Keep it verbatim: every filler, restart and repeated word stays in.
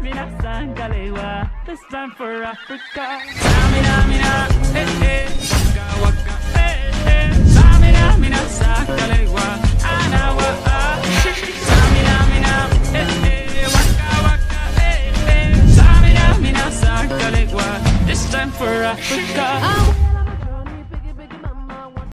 minasan kalewa. This time for Africa. Samina mina, eh eh, waka waka, eh eh. Samina mina sa kalewa, anawa ah. Samina mina, eh eh, waka waka, eh eh. Samina mina sa kalewa. This time for Africa.